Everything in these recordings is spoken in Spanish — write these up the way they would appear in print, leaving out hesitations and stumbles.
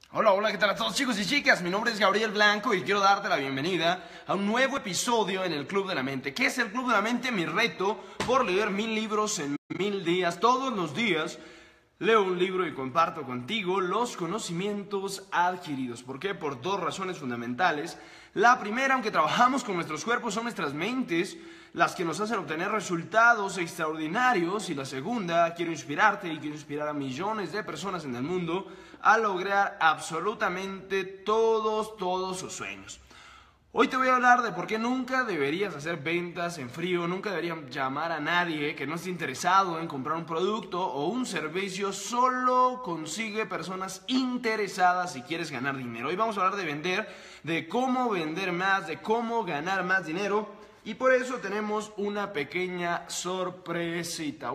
Hola, hola, ¿qué tal a todos chicos y chicas? Mi nombre es Gabriel Blanco y quiero darte la bienvenida a un nuevo episodio en el Club de la Mente. ¿Qué es el Club de la Mente? Mi reto por leer 1000 libros en 1000 días. Todos los días leo un libro y comparto contigo los conocimientos adquiridos. ¿Por qué? Por dos razones fundamentales. La primera, aunque trabajamos con nuestros cuerpos, son nuestras mentes las que nos hacen obtener resultados extraordinarios. Y la segunda, quiero inspirarte y quiero inspirar a millones de personas en el mundo a lograr absolutamente todos sus sueños. Hoy te voy a hablar de por qué nunca deberías hacer ventas en frío, nunca deberías llamar a nadie que no esté interesado en comprar un producto o un servicio. Solo consigue personas interesadas si quieres ganar dinero. Hoy vamos a hablar de vender, de cómo vender más, de cómo ganar más dinero. Y por eso tenemos una pequeña sorpresita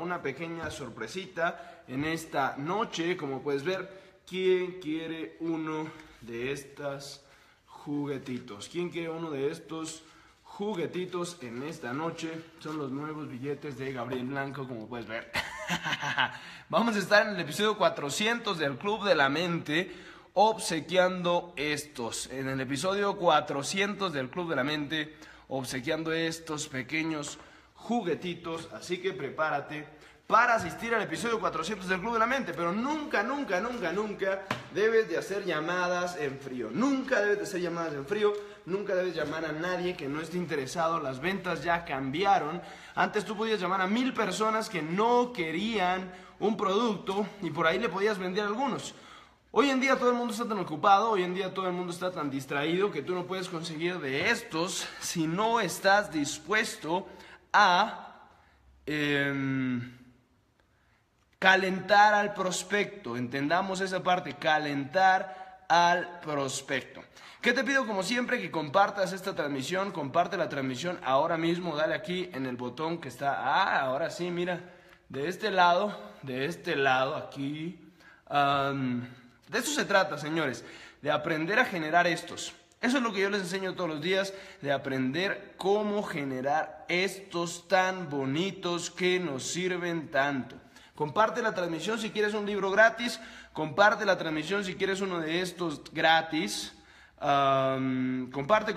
en esta noche. Como puedes ver, ¿quién quiere uno de estas juguetitos? ¿Quién quiere uno de estos juguetitos en esta noche? Son los nuevos billetes de Gabriel Blanco, como puedes ver. Vamos a estar en el episodio 400 del Club de la Mente obsequiando estos. En el episodio 400 del Club de la Mente obsequiando estos pequeños juguetitos. Así que prepárate para asistir al episodio 400 del Club de la Mente. Pero nunca debes de hacer llamadas en frío. Nunca debes de hacer llamadas en frío. Nunca debes llamar a nadie que no esté interesado. Las ventas ya cambiaron. Antes tú podías llamar a 1000 personas que no querían un producto y por ahí le podías vender a algunos. Hoy en día todo el mundo está tan ocupado, hoy en día todo el mundo está tan distraído que tú no puedes conseguir de estos si no estás dispuesto a calentar al prospecto. Entendamos esa parte, calentar al prospecto. ¿Qué te pido? Como siempre, que compartas esta transmisión. Comparte la transmisión ahora mismo. Dale aquí en el botón que está. Ahora sí, mira. De este lado, aquí. De eso se trata, señores. De aprender a generar estos. Eso es lo que yo les enseño todos los días. De aprender cómo generar estos tan bonitos que nos sirven tanto. Comparte la transmisión si quieres un libro gratis. Comparte la transmisión si quieres uno de estos gratis. Comparte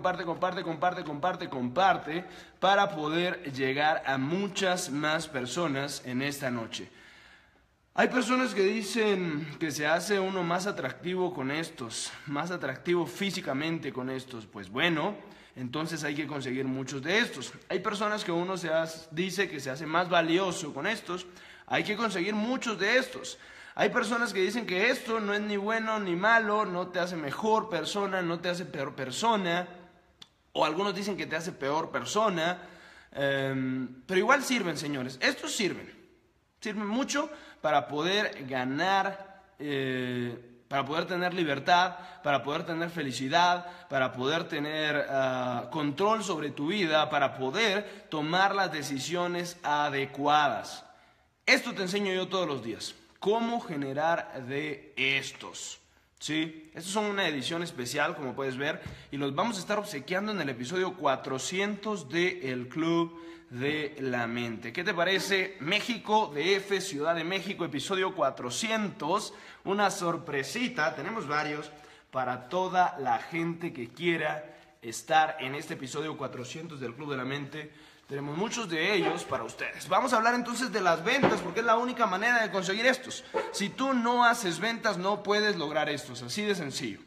para poder llegar a muchas más personas en esta noche. Hay personas que dicen que se hace uno más atractivo con estos, más atractivo físicamente con estos. Pues bueno, entonces hay que conseguir muchos de estos. Hay personas que uno dice que se hace más valioso con estos. Hay que conseguir muchos de estos. Hay personas que dicen que esto no es ni bueno ni malo, no te hace mejor persona, no te hace peor persona. O algunos dicen que te hace peor persona. Pero igual sirven, señores. Estos sirven. Sirven mucho para poder ganar, para poder tener libertad, para poder tener felicidad, para poder tener control sobre tu vida, para poder tomar las decisiones adecuadas. Esto te enseño yo todos los días. Cómo generar de estos. ¿Sí? Estos son una edición especial, como puedes ver, y los vamos a estar obsequiando en el episodio 400 de El Club de la Mente. ¿Qué te parece? México, DF, Ciudad de México, episodio 400. Una sorpresita, tenemos varios, para toda la gente que quiera estar en este episodio 400 del Club de la Mente. Tenemos muchos de ellos para ustedes. Vamos a hablar entonces de las ventas, porque es la única manera de conseguir estos. Si tú no haces ventas, no puedes lograr estos, así de sencillo.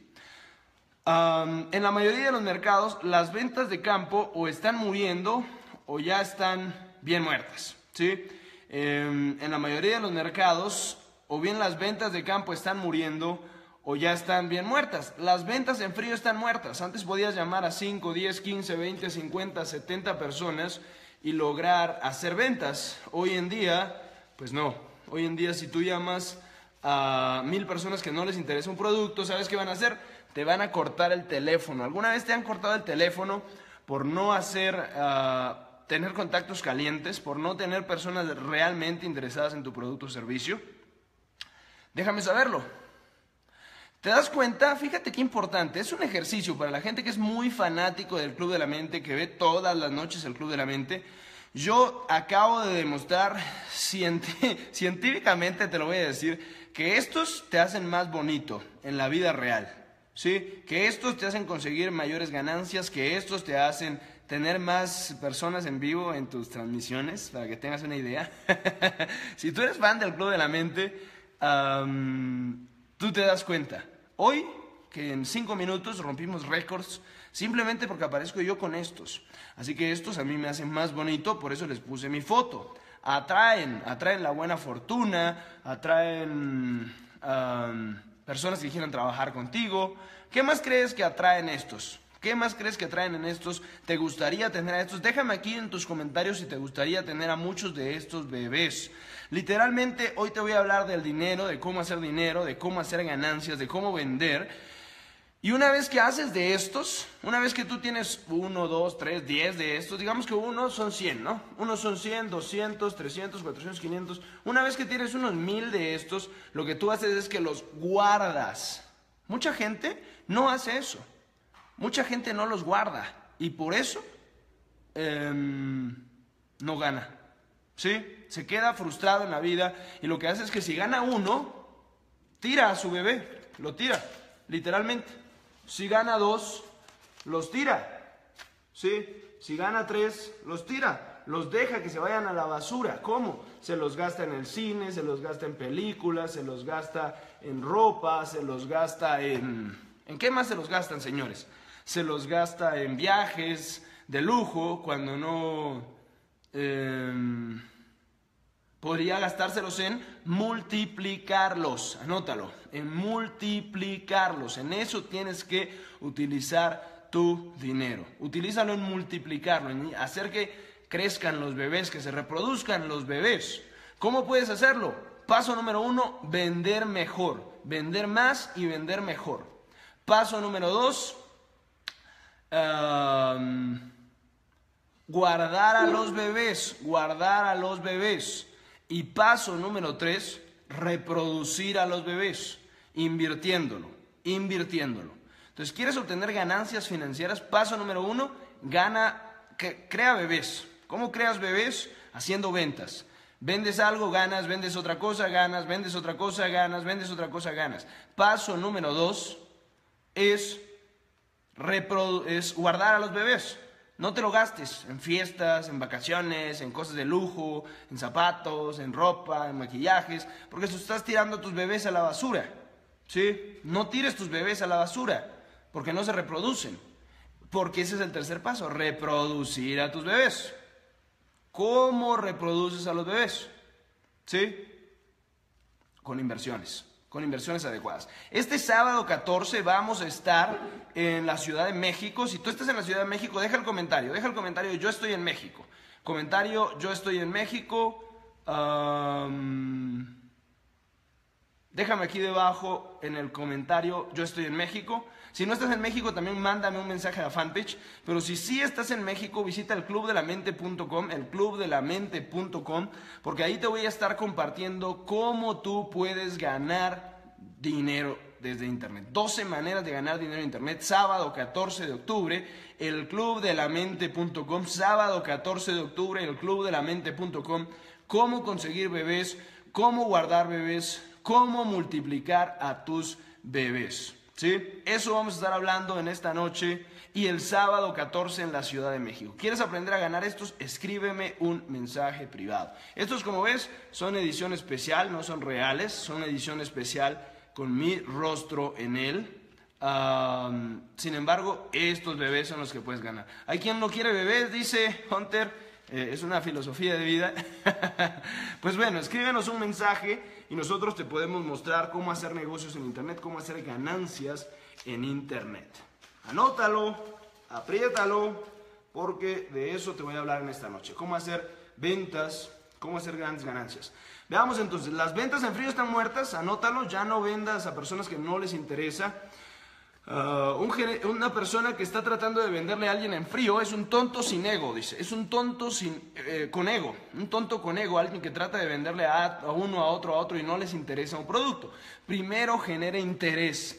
En la mayoría de los mercados, las ventas de campo o están muriendo o ya están bien muertas, ¿sí? En la mayoría de los mercados, o bien las ventas de campo están muriendo o ya están bien muertas. Las ventas en frío están muertas. Antes podías llamar a 5, 10, 15, 20, 50, 70 personas y lograr hacer ventas. Hoy en día, pues no. Hoy en día si tú llamas a 1000 personas que no les interesa un producto, ¿sabes qué van a hacer? Te van a cortar el teléfono. ¿Alguna vez te han cortado el teléfono por no tener contactos calientes, por no tener personas realmente interesadas en tu producto o servicio? Déjame saberlo. ¿Te das cuenta? Fíjate qué importante. Es un ejercicio para la gente que es muy fanático del Club de la Mente, que ve todas las noches el Club de la Mente. Yo acabo de demostrar científicamente, te lo voy a decir, que estos te hacen más bonito en la vida real, ¿sí? Que estos te hacen conseguir mayores ganancias, que estos te hacen tener más personas en vivo en tus transmisiones, para que tengas una idea. Si tú eres fan del Club de la Mente, tú te das cuenta. Hoy, que en 5 minutos rompimos récords, simplemente porque aparezco yo con estos. Así que estos a mí me hacen más bonito, por eso les puse mi foto. Atraen la buena fortuna, atraen personas que quieran trabajar contigo. ¿Qué más crees que atraen estos? ¿Qué más crees que atraen en estos? ¿Te gustaría tener a estos? Déjame aquí en tus comentarios si te gustaría tener a muchos de estos bebés. Literalmente hoy te voy a hablar del dinero, de cómo hacer dinero, de cómo hacer ganancias, de cómo vender. Y una vez que haces de estos, una vez que tú tienes 1, 2, 3, 10 de estos, digamos que unos son 100, ¿no? Unos son 100, 200, 300, 400, 500. Una vez que tienes unos 1000 de estos, lo que tú haces es que los guardas. Mucha gente no hace eso. Mucha gente no los guarda. Y por eso no gana. ¿Sí? Se queda frustrado en la vida. Y lo que hace es que si gana uno, tira a su bebé. Lo tira, literalmente. Si gana 2, los tira, ¿sí? Si gana 3, los tira, los deja que se vayan a la basura. ¿Cómo? Se los gasta en el cine, se los gasta en películas, se los gasta en ropa, se los gasta en... ¿En qué más se los gastan, señores? Se los gasta en viajes de lujo, cuando no... podría gastárselos en multiplicarlos, anótalo, en multiplicarlos. En eso tienes que utilizar tu dinero. Utilízalo en multiplicarlo, en hacer que crezcan los bebés, que se reproduzcan los bebés. ¿Cómo puedes hacerlo? Paso número 1, vender mejor, vender más y vender mejor. Paso número 2, guardar a los bebés, guardar a los bebés. Y paso número 3, reproducir a los bebés, invirtiéndolo. Entonces, ¿quieres obtener ganancias financieras? Paso número 1, crea bebés. ¿Cómo creas bebés? Haciendo ventas. Vendes algo, ganas, vendes otra cosa, ganas, vendes otra cosa, ganas, vendes otra cosa, ganas. Paso número 2 es guardar a los bebés. No te lo gastes en fiestas, en vacaciones, en cosas de lujo, en zapatos, en ropa, en maquillajes, porque tú estás tirando a tus bebés a la basura, ¿sí? No tires tus bebés a la basura, porque no se reproducen. Porque ese es el tercer paso, reproducir a tus bebés. ¿Cómo reproduces a los bebés? ¿Sí? Con inversiones adecuadas. Este sábado 14 vamos a estar en la Ciudad de México. Si tú estás en la Ciudad de México, deja el comentario, yo estoy en México. Comentario, yo estoy en México. Déjame aquí debajo en el comentario, yo estoy en México. Si no estás en México, también mándame un mensaje a la fanpage. Pero si sí estás en México, visita el clubdelamente.com, porque ahí te voy a estar compartiendo cómo tú puedes ganar dinero desde Internet. 12 maneras de ganar dinero en Internet. Sábado 14 de octubre, el clubdelamente.com. Sábado 14 de octubre, el clubdelamente.com. Cómo conseguir bebés, cómo guardar bebés, cómo multiplicar a tus bebés. ¿Sí? Eso vamos a estar hablando en esta noche y el sábado 14 en la Ciudad de México. ¿Quieres aprender a ganar estos? Escríbeme un mensaje privado. Estos, como ves, son edición especial, no son reales, son edición especial con mi rostro en él. Sin embargo, estos bebés son los que puedes ganar. Hay quien no quiere bebés, dice Hunter. Es una filosofía de vida. Pues bueno, escríbenos un mensaje y nosotros te podemos mostrar cómo hacer negocios en Internet, cómo hacer ganancias en Internet. Anótalo, apriétalo, porque de eso te voy a hablar en esta noche. Cómo hacer ventas, cómo hacer grandes ganancias. Veamos entonces, las ventas en frío están muertas, anótalo, ya no vendas a personas que no les interesa. Una persona que está tratando de venderle a alguien en frío es un tonto sin ego, dice. Es un tonto con ego. Un tonto con ego, alguien que trata de venderle a uno, a otro y no les interesa un producto. Primero genera interés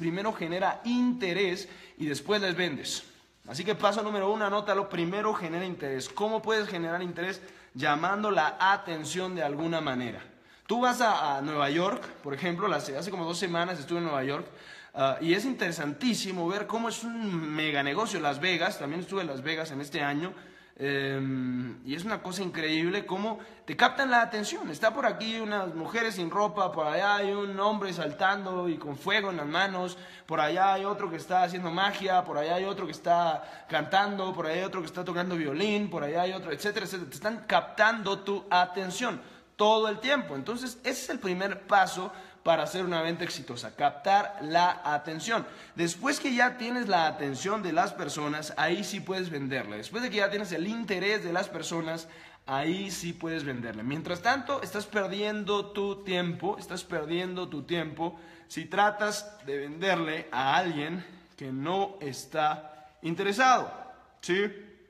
y después les vendes. Así que paso número 1, anótalo. Primero genera interés. ¿Cómo puedes generar interés? Llamando la atención de alguna manera. Tú vas a Nueva York, por ejemplo, hace como 2 semanas estuve en Nueva York, y es interesantísimo ver cómo es un mega negocio. Las Vegas, también estuve en Las Vegas en este año, y es una cosa increíble cómo te captan la atención. Está por aquí unas mujeres sin ropa, por allá hay un hombre saltando y con fuego en las manos, por allá hay otro que está haciendo magia, por allá hay otro que está cantando, por allá hay otro que está tocando violín, por allá hay otro, etcétera, etcétera. Te están captando tu atención todo el tiempo. Entonces, ese es el primer paso para hacer una venta exitosa, captar la atención. Después que ya tienes la atención de las personas, ahí sí puedes venderle. Después de que ya tienes el interés de las personas, ahí sí puedes venderle. Mientras tanto, estás perdiendo tu tiempo, si tratas de venderle a alguien que no está interesado, ¿sí?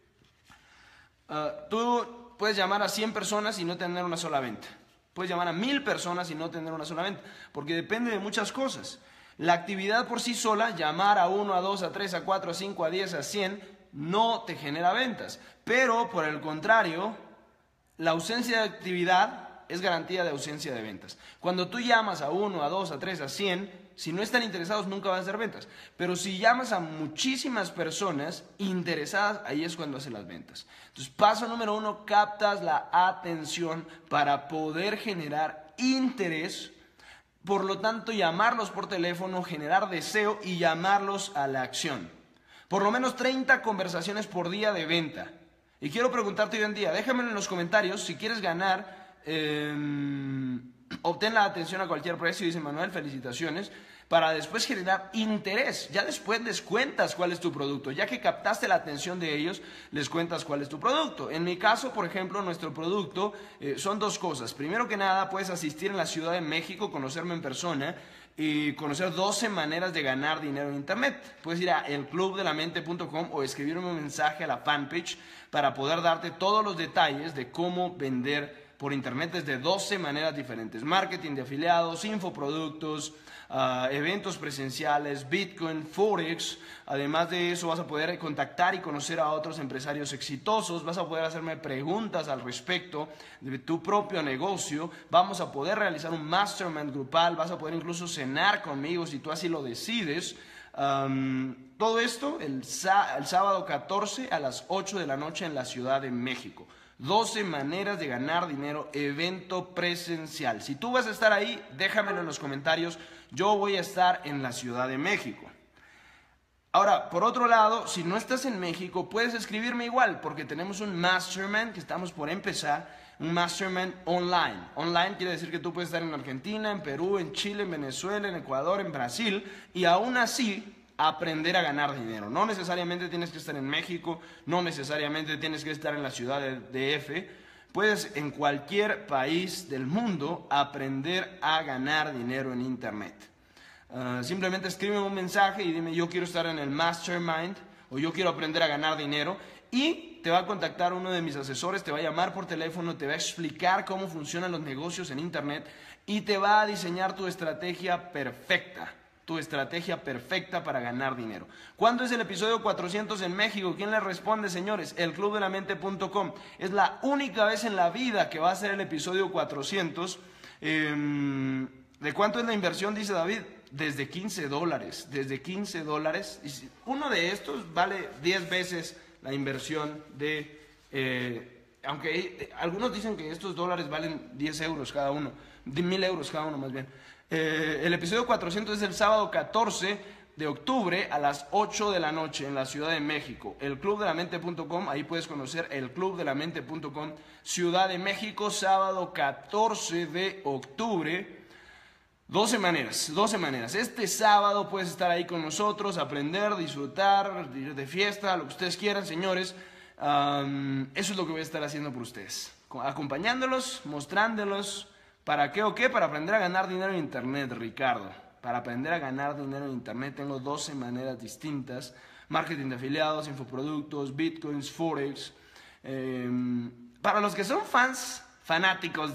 Tú puedes llamar a 100 personas y no tener una sola venta. Puedes llamar a 1000 personas y no tener una sola venta, porque depende de muchas cosas. La actividad por sí sola, llamar a 1, a 2, a 3, a 4, a 5, a 10, a 100, no te genera ventas. Pero, por el contrario, la ausencia de actividad es garantía de ausencia de ventas. Cuando tú llamas a 1, a 2, a 3, a 100, si no están interesados nunca vas a hacer ventas. Pero si llamas a muchísimas personas interesadas, ahí es cuando haces las ventas. Entonces, paso número 1, captas la atención para poder generar interés. Por lo tanto, llamarlos por teléfono, generar deseo y llamarlos a la acción. Por lo menos 30 conversaciones por día de venta. Y quiero preguntarte hoy en día, déjamelo en los comentarios si quieres ganar. Obtén la atención a cualquier precio, dice Manuel, felicitaciones, para después generar interés. Ya después les cuentas cuál es tu producto. Ya que captaste la atención de ellos, les cuentas cuál es tu producto. En mi caso, por ejemplo, nuestro producto son 2 cosas. Primero que nada, puedes asistir en la Ciudad de México, conocerme en persona y conocer 12 maneras de ganar dinero en internet. Puedes ir a elclubdelamente.com o escribirme un mensaje a la fanpage para poder darte todos los detalles de cómo vender por internet desde 12 maneras diferentes: marketing de afiliados, infoproductos, eventos presenciales, Bitcoin, Forex. Además de eso, vas a poder contactar y conocer a otros empresarios exitosos, vas a poder hacerme preguntas al respecto de tu propio negocio, vamos a poder realizar un mastermind grupal, vas a poder incluso cenar conmigo si tú así lo decides. Todo esto el sábado 14 a las 8 de la noche en la Ciudad de México. 12 maneras de ganar dinero, evento presencial. Si tú vas a estar ahí, déjamelo en los comentarios. Yo voy a estar en la Ciudad de México. Ahora, por otro lado, si no estás en México, puedes escribirme igual, porque tenemos un mastermind que estamos por empezar, un mastermind online. Online quiere decir que tú puedes estar en Argentina, en Perú, en Chile, en Venezuela, en Ecuador, en Brasil, y aún así aprender a ganar dinero. No necesariamente tienes que estar en México, no necesariamente tienes que estar en la ciudad de DF. Puedes en cualquier país del mundo aprender a ganar dinero en internet. Simplemente escríbeme un mensaje y dime: yo quiero estar en el mastermind, o yo quiero aprender a ganar dinero, y te va a contactar uno de mis asesores, te va a llamar por teléfono, te va a explicar cómo funcionan los negocios en internet y te va a diseñar tu estrategia perfecta. Tu estrategia perfecta para ganar dinero. ¿Cuándo es el episodio 400 en México? ¿Quién le responde, señores? elclubdelamente.com. Es la única vez en la vida que va a ser el episodio 400. ¿De cuánto es la inversión? Dice David. Desde $15. Desde $15. Uno de estos vale 10 veces la inversión de... aunque algunos dicen que estos dólares valen 10 euros cada uno. 1000 euros cada uno más bien. El episodio 400 es el sábado 14 de octubre a las 8 de la noche en la Ciudad de México. Elclubdelamente.com, ahí puedes conocer elclubdelamente.com. Ciudad de México, sábado 14 de octubre. 12 maneras. Este sábado puedes estar ahí con nosotros, aprender, disfrutar, ir de fiesta, lo que ustedes quieran, señores. Eso es lo que voy a estar haciendo por ustedes. Acompañándolos, mostrándolos. ¿Para qué o qué? Para aprender a ganar dinero en internet, Ricardo. Para aprender a ganar dinero en internet tengo 12 maneras distintas: marketing de afiliados, infoproductos, bitcoins, forex. Para los que son fanáticos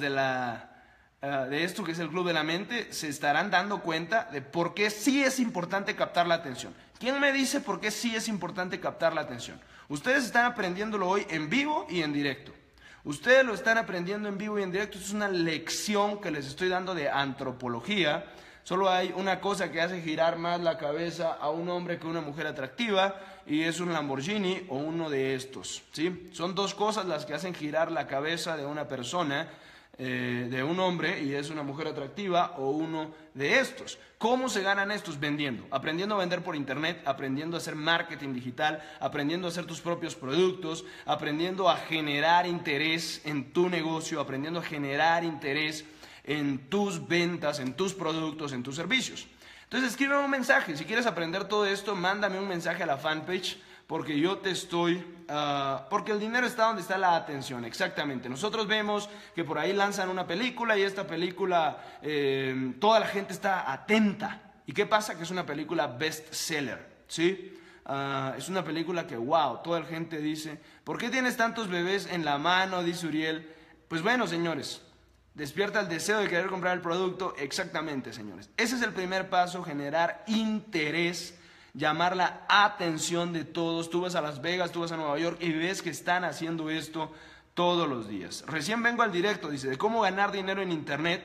de esto que es el Club de la Mente, se estarán dando cuenta de por qué sí es importante captar la atención. ¿Quién me dice por qué sí es importante captar la atención? Ustedes están aprendiéndolo hoy en vivo y en directo. Ustedes lo están aprendiendo en vivo y en directo. Esto es una lección que les estoy dando de antropología. Solo hay una cosa que hace girar más la cabeza a un hombre que a una mujer atractiva, y es un Lamborghini o uno de estos, ¿sí? Son dos cosas las que hacen girar la cabeza de una persona, de un hombre, y es una mujer atractiva o uno de estos. ¿Cómo se ganan estos? Vendiendo, aprendiendo a vender por internet, aprendiendo a hacer marketing digital, aprendiendo a hacer tus propios productos, aprendiendo a generar interés en tu negocio, aprendiendo a generar interés en tus ventas, en tus productos, en tus servicios. Entonces escríbeme un mensaje. Si quieres aprender todo esto, mándame un mensaje a la fanpage, porque yo te estoy... porque el dinero está donde está la atención, exactamente. Nosotros vemos que por ahí lanzan una película y esta película, toda la gente está atenta. ¿Y qué pasa? Que es una película bestseller, ¿sí? Es una película que, wow, toda la gente dice, ¿por qué tienes tantos bebés en la mano?, dice Uriel. Pues bueno, señores, despierta el deseo de querer comprar el producto. Exactamente, señores. Ese es el primer paso, generar interés, llamar la atención de todos. Tú vas a Las Vegas, tú vas a Nueva York y ves que están haciendo esto todos los días. Recién vengo al directo, dice, de cómo ganar dinero en internet.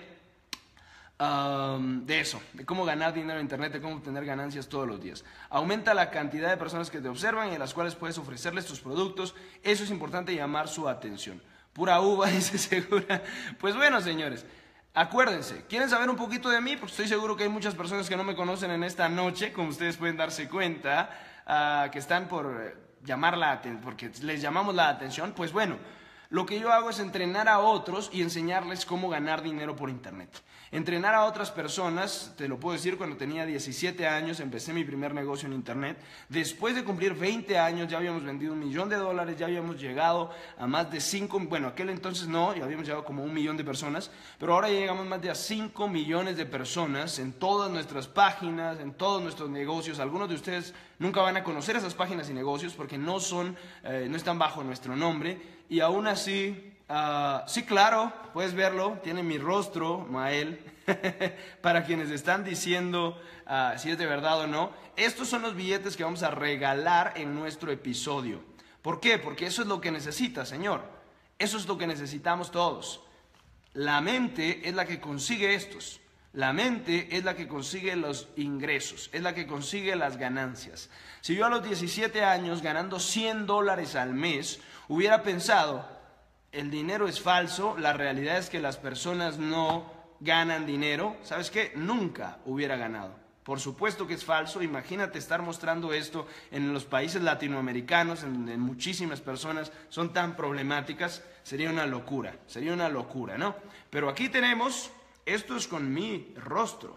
De eso, de cómo ganar dinero en internet, de cómo obtener ganancias todos los días. Aumenta la cantidad de personas que te observan y a las cuales puedes ofrecerles tus productos. Eso es importante, llamar su atención. Pura uva, dice Segura. Pues bueno, señores, acuérdense, ¿quieren saber un poquito de mí? Porque estoy seguro que hay muchas personas que no me conocen en esta noche, como ustedes pueden darse cuenta, que están por llamar la atención, porque les llamamos la atención. Pues bueno, lo que yo hago es entrenar a otros y enseñarles cómo ganar dinero por internet. Entrenar a otras personas, te lo puedo decir, cuando tenía 17 años empecé mi primer negocio en internet. Después de cumplir 20 años ya habíamos vendido $1 millón, ya habíamos llegado a más de 5, bueno, aquel entonces no, ya habíamos llegado como 1 millón de personas, pero ahora ya llegamos más de 5 millones de personas en todas nuestras páginas, en todos nuestros negocios. Algunos de ustedes nunca van a conocer esas páginas y negocios porque no están bajo nuestro nombre, y aún así... sí, claro, puedes verlo, tiene mi rostro, Mael, para quienes están diciendo si es de verdad o no. Estos son los billetes que vamos a regalar en nuestro episodio. ¿Por qué? Porque eso es lo que necesitas, señor. Eso es lo que necesitamos todos. La mente es la que consigue estos. La mente es la que consigue los ingresos, es la que consigue las ganancias. Si yo a los 17 años, ganando $100 al mes, hubiera pensado... el dinero es falso, la realidad es que las personas no ganan dinero, ¿sabes qué? Nunca hubiera ganado. Por supuesto que es falso. Imagínate estar mostrando esto en los países latinoamericanos, en muchísimas personas son tan problemáticas, sería una locura, ¿no? Pero aquí tenemos, esto es con mi rostro,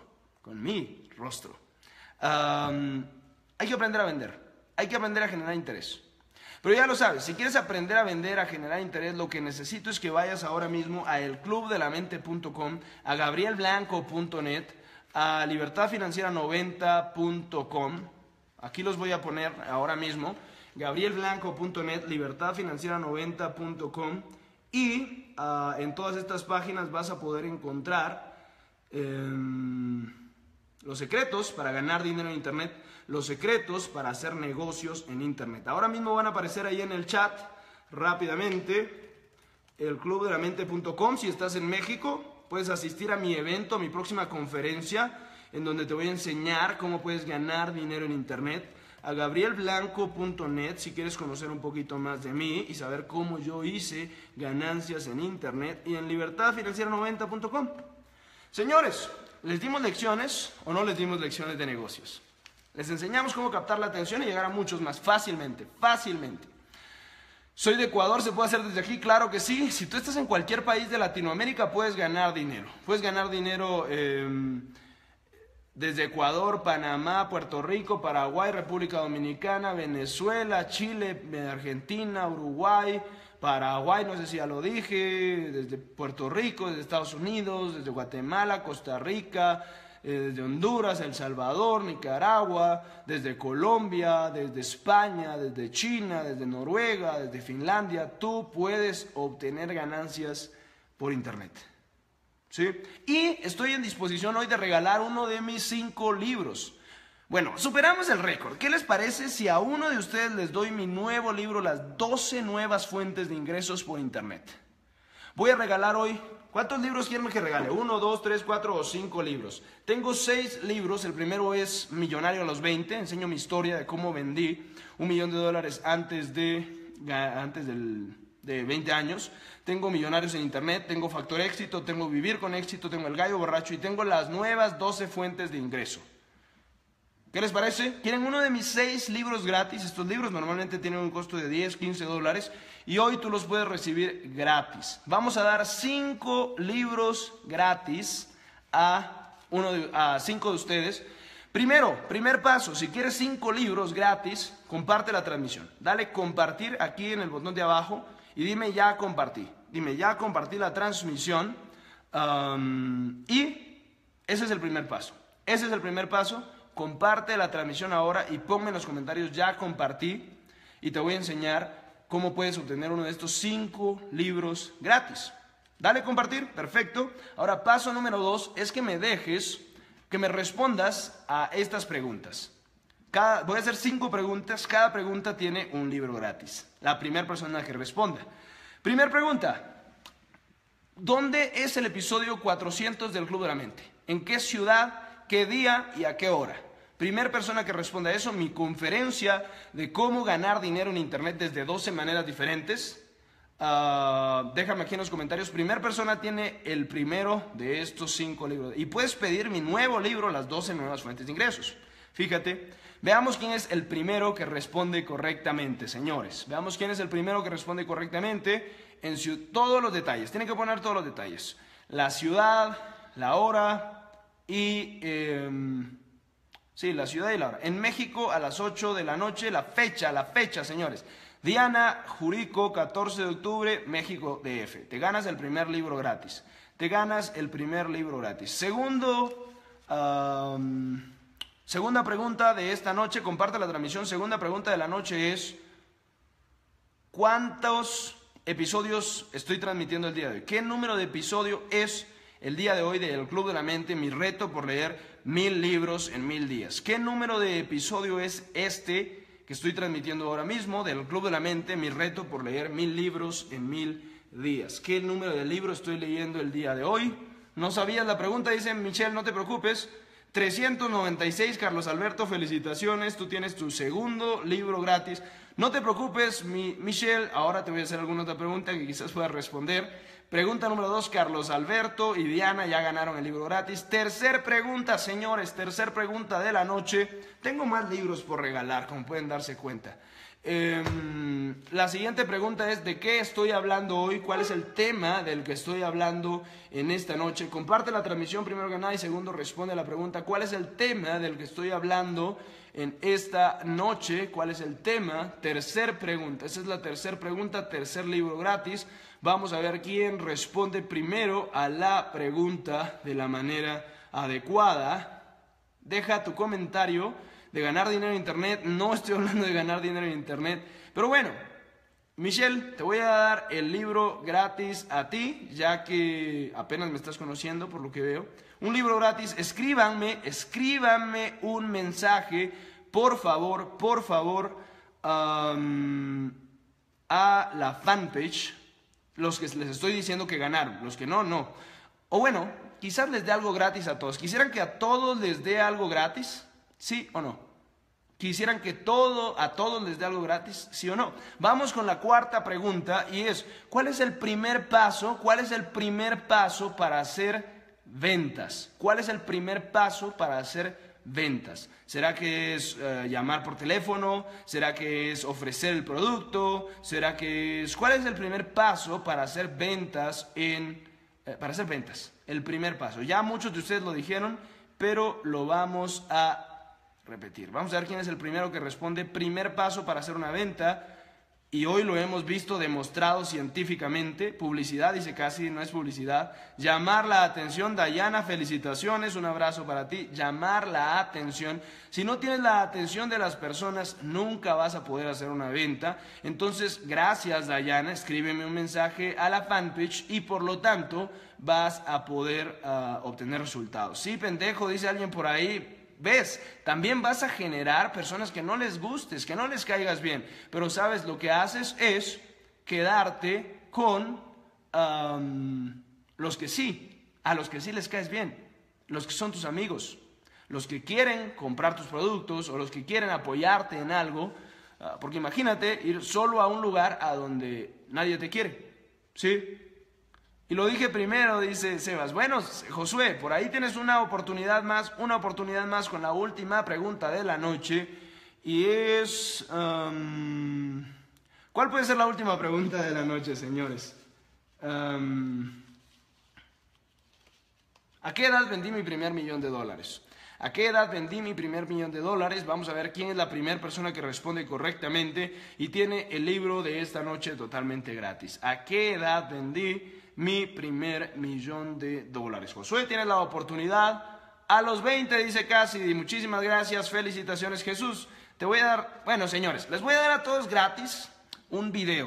Hay que aprender a vender, hay que aprender a generar interés. Pero ya lo sabes, si quieres aprender a vender, a generar interés, lo que necesito es que vayas ahora mismo a elclubdelamente.com, a gabrielblanco.net, a libertadfinanciera90.com. Aquí los voy a poner ahora mismo. gabrielblanco.net, libertadfinanciera90.com. Y en todas estas páginas vas a poder encontrar los secretos para ganar dinero en internet, los secretos para hacer negocios en internet. Ahora mismo van a aparecer ahí en el chat rápidamente, elclubdelamente.com. Si estás en México, puedes asistir a mi evento, a mi próxima conferencia, en donde te voy a enseñar cómo puedes ganar dinero en internet. A gabrielblanco.net si quieres conocer un poquito más de mí y saber cómo yo hice ganancias en internet, y en libertadfinanciera90.com. Señores, ¿les dimos lecciones o no les dimos lecciones de negocios? Les enseñamos cómo captar la atención y llegar a muchos más fácilmente. Soy de Ecuador, ¿se puede hacer desde aquí? Claro que sí. Si tú estás en cualquier país de Latinoamérica, puedes ganar dinero. Puedes ganar dinero desde Ecuador, Panamá, Puerto Rico, Paraguay, República Dominicana, Venezuela, Chile, Argentina, Uruguay, Paraguay, no sé si ya lo dije, desde Puerto Rico, desde Estados Unidos, desde Guatemala, Costa Rica, desde Honduras, El Salvador, Nicaragua, desde Colombia, desde España, desde China, desde Noruega, desde Finlandia. Tú puedes obtener ganancias por internet, ¿sí? Y estoy en disposición hoy de regalar uno de mis 5 libros. Bueno, superamos el récord. ¿Qué les parece si a uno de ustedes les doy mi nuevo libro, Las 12 nuevas fuentes de ingresos por internet? Voy a regalar hoy, ¿cuántos libros quieren que regale? 1, 2, 3, 4 o 5 libros. Tengo 6 libros, el primero es Millonario a los 20, enseño mi historia de cómo vendí $1 millón antes de 20 años. Tengo Millonarios en Internet, tengo Factor Éxito, tengo Vivir con Éxito, tengo El Gallo Borracho y tengo las nuevas 12 fuentes de ingreso. ¿Qué les parece? ¿Quieren uno de mis 6 libros gratis? Estos libros normalmente tienen un costo de 10, 15 dólares y hoy tú los puedes recibir gratis. Vamos a dar 5 libros gratis a 5 de ustedes. Primer paso, si quieres 5 libros gratis, comparte la transmisión. Dale compartir aquí en el botón de abajo y dime ya compartí. Dime ya compartí la transmisión y ese es el primer paso. Ese es el primer paso. Comparte la transmisión ahora y ponme en los comentarios ya compartí y te voy a enseñar cómo puedes obtener uno de estos 5 libros gratis. Dale compartir, perfecto. Ahora paso número 2 es que me respondas a estas preguntas. Voy a hacer 5 preguntas, cada pregunta tiene un libro gratis. La primera persona que responda. Primera pregunta, ¿dónde es el episodio 400 del Club de la Mente? ¿En qué ciudad? ¿Qué día y a qué hora? Primera persona que responda a eso, mi conferencia de cómo ganar dinero en Internet desde 12 maneras diferentes. Déjame aquí en los comentarios. Primera persona tiene el primero de estos 5 libros. Y puedes pedir mi nuevo libro, Las 12 nuevas fuentes de ingresos. Fíjate, veamos quién es el primero que responde correctamente, señores. Veamos quién es el primero que responde correctamente en todos los detalles. Tienen que poner todos los detalles. La ciudad, la hora y... sí, la ciudad y la hora. En México a las 8 de la noche, la fecha, señores. Diana Jurico, 14 de octubre, México DF. Te ganas el primer libro gratis. Segunda pregunta de esta noche, comparte la transmisión. Segunda pregunta de la noche es: ¿cuántos episodios estoy transmitiendo el día de hoy? ¿Qué número de episodio es el día de hoy del Club de la Mente, mi reto por leer 1000 libros en 1000 días? ¿Qué número de episodio es este que estoy transmitiendo ahora mismo del Club de la Mente, mi reto por leer 1000 libros en 1000 días? ¿Qué número de libro estoy leyendo el día de hoy? ¿No sabías la pregunta? Dice Michelle, no te preocupes. 396, Carlos Alberto, felicitaciones, tú tienes tu segundo libro gratis. No te preocupes, Michelle, ahora te voy a hacer alguna otra pregunta que quizás puedas responder. Pregunta número 2, Carlos Alberto y Diana ya ganaron el libro gratis. Tercer pregunta, señores, tercer pregunta de la noche. Tengo más libros por regalar, como pueden darse cuenta. La siguiente pregunta es: ¿de qué estoy hablando hoy? ¿Cuál es el tema del que estoy hablando en esta noche? Comparte la transmisión primero que nada y segundo responde a la pregunta: ¿cuál es el tema del que estoy hablando en esta noche? ¿Cuál es el tema? Tercer pregunta, esa es la tercera pregunta, tercer libro gratis. Vamos a ver quién responde primero a la pregunta de la manera adecuada. Deja tu comentario de ganar dinero en Internet. No estoy hablando de ganar dinero en Internet, pero bueno, Michelle, te voy a dar el libro gratis a ti, ya que apenas me estás conociendo por lo que veo. Un libro gratis. Escríbanme un mensaje, por favor, a la fanpage. Los que les estoy diciendo que ganaron, los que no, no. O bueno, quizás les dé algo gratis a todos. ¿Quisieran que a todos les dé algo gratis? ¿Sí o no? ¿Quisieran que a todos les dé algo gratis? ¿Sí o no? Vamos con la cuarta pregunta y es: ¿cuál es el primer paso? ¿Cuál es el primer paso para hacer ventas? ¿Cuál es el primer paso para hacer ventas? ¿Será que es llamar por teléfono? ¿Será que es ofrecer el producto? ¿Será que es... ¿Cuál es el primer paso para hacer ventas el primer paso? Ya muchos de ustedes lo dijeron, pero lo vamos a repetir. Vamos a ver quién es el primero que responde. Primer paso para hacer una venta. Y hoy lo hemos visto demostrado científicamente. Publicidad, dice casi, no es publicidad. Llamar la atención. Dayana, felicitaciones, un abrazo para ti. Llamar la atención. Si no tienes la atención de las personas, nunca vas a poder hacer una venta. Entonces, gracias Dayana, escríbeme un mensaje a la fanpage y por lo tanto vas a poder obtener resultados. Sí, pendejo, dice alguien por ahí. ¿Ves? También vas a generar personas que no les gustes, que no les caigas bien. Pero sabes, lo que haces es quedarte con los que sí, a los que sí les caes bien, los que son tus amigos, los que quieren comprar tus productos o los que quieren apoyarte en algo, porque imagínate ir solo a un lugar a donde nadie te quiere, ¿sí? Y lo dije primero, dice Sebas. Bueno, Josué, por ahí tienes una oportunidad más con la última pregunta de la noche. Y es... ¿cuál puede ser la última pregunta de la noche, señores? ¿A qué edad vendí mi primer $1.000.000? ¿A qué edad vendí mi primer $1.000.000? Vamos a ver quién es la primera persona que responde correctamente y tiene el libro de esta noche totalmente gratis. ¿A qué edad vendí mi primer $1.000.000? Josué, tienes la oportunidad. A los 20, dice Cassidy. Muchísimas gracias, felicitaciones, Jesús. Te voy a dar, bueno, señores, les voy a dar a todos gratis un video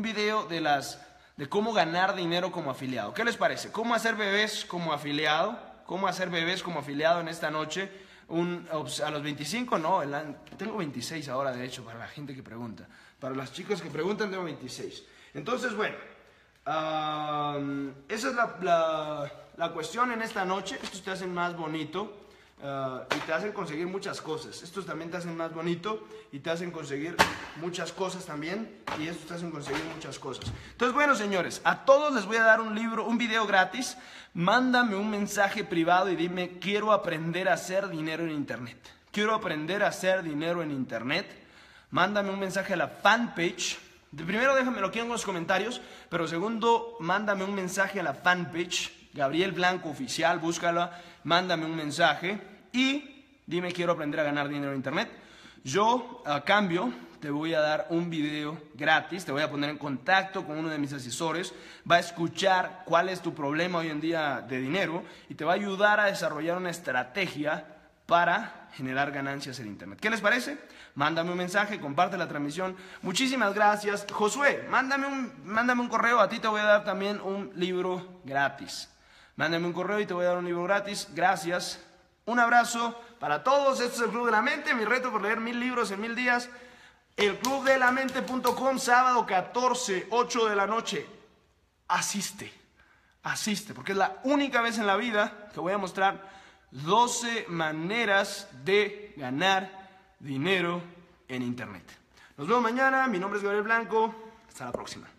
de cómo ganar dinero como afiliado. ¿Qué les parece? ¿Cómo hacer bebés como afiliado? ¿Cómo hacer bebés como afiliado en esta noche? A los 25, no, tengo 26 ahora, de hecho, para la gente que pregunta. Para las chicas que preguntan, tengo 26. Entonces, bueno, esa es la cuestión en esta noche. Estos te hacen más bonito y te hacen conseguir muchas cosas. Estos también te hacen más bonito y te hacen conseguir muchas cosas también. Y estos te hacen conseguir muchas cosas. Entonces, bueno, señores, a todos les voy a dar un video gratis. Mándame un mensaje privado y dime: quiero aprender a hacer dinero en internet. Quiero aprender a hacer dinero en internet. Mándame un mensaje a la fanpage. Primero déjamelo aquí en los comentarios, pero segundo, mándame un mensaje a la fanpage, Gabriel Blanco Oficial, búscala, mándame un mensaje y dime: quiero aprender a ganar dinero en internet. Yo, a cambio, te voy a dar un video gratis, te voy a poner en contacto con uno de mis asesores, va a escuchar cuál es tu problema hoy en día de dinero y te va a ayudar a desarrollar una estrategia para generar ganancias en internet. ¿Qué les parece? Mándame un mensaje, comparte la transmisión. Muchísimas gracias. Josué, mándame un correo, a ti te voy a dar también un libro gratis. Mándame un correo y te voy a dar un libro gratis. Gracias. Un abrazo para todos. Esto es el Club de la Mente, mi reto por leer 1000 libros en 1000 días. Elclubdelamente.com, sábado 14, 8 de la noche. Asiste, porque es la única vez en la vida que voy a mostrar 12 maneras de ganar dinero en internet. Nos vemos mañana. Mi nombre es Gabriel Blanco. Hasta la próxima.